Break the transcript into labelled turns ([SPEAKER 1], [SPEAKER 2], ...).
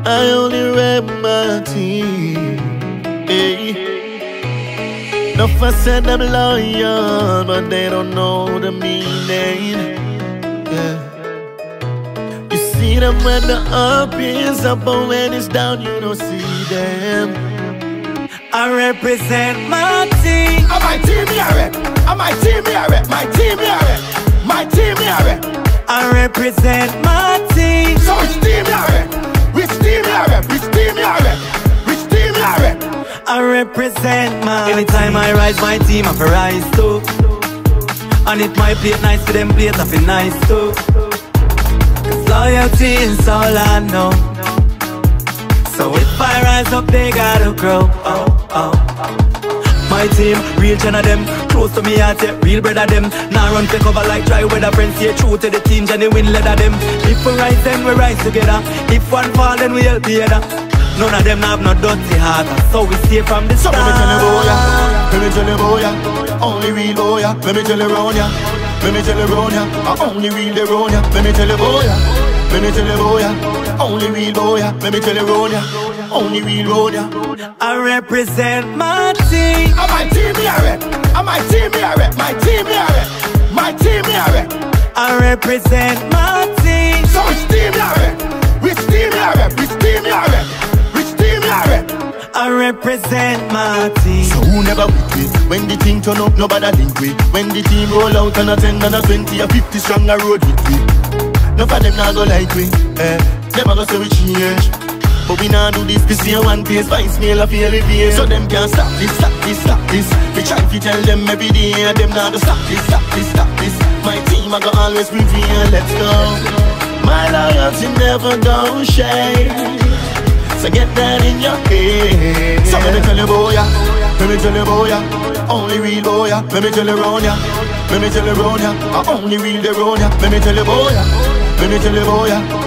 [SPEAKER 1] I only rep my team. Hey. No fuss said I'm loyal, but they don't know the meaning. Yeah. You see them when the up is up, but when it's down, you don't see them.
[SPEAKER 2] I represent my team.
[SPEAKER 3] My team, me a rep. My team, me a rep. My team, me a rep. My team, me a rep.
[SPEAKER 2] I represent my team.
[SPEAKER 3] So which team me a rep? Which team me a rep? Which team me a rep? Which team me a rep?
[SPEAKER 2] I represent my Anytime I rise, my team I rise too. And if my plate nice for them plate, I feel nice too. Cause loyalty is all I know. So if I rise up, they gotta grow. My team, real gen of them. Close to me heart, yeah, real bread of them. Now run for cover like dry weather. Friends stay true to the team, genuine lead of them. If we rise, then we rise together. If one fall, then we help the other. None of them have no dirty heart, so we stay from the start.
[SPEAKER 3] So let me tell you boy, let me tell you boy, only real boy, let me tell you round ya. Let me tell you round ya, only real the round ya. Let me tell you boy, let me tell you boy, only real boy, let me tell you round ya. Only real round ya.
[SPEAKER 2] I represent my team.
[SPEAKER 3] My team me a rep. My team me a rep. My team me a rep. My team me a rep.
[SPEAKER 2] I represent my team.
[SPEAKER 3] So which team me a rep? Which team me a rep? Which team me a rep?
[SPEAKER 2] I represent my team.
[SPEAKER 1] So who never with me? When the team turn up, nobody link with. When the team roll out on a 10 and a 20 or 50 strong a road with me. None of them not go like me. Them a go say we change, but we nah do this. This year one pace, vice mail a feel it. So them can't stop this, stop this, stop this. We try to tell them every day, them not to stop this, stop this, stop this. My team I go always prevail. Let's go. My loyalty never gon' shake. So get that in your head.
[SPEAKER 3] So let me tell you boy, let me tell you boy, only real boy, let me tell you round ya. Let me tell you round ya, only real the round ya. Let me tell you boy, let me tell you boy,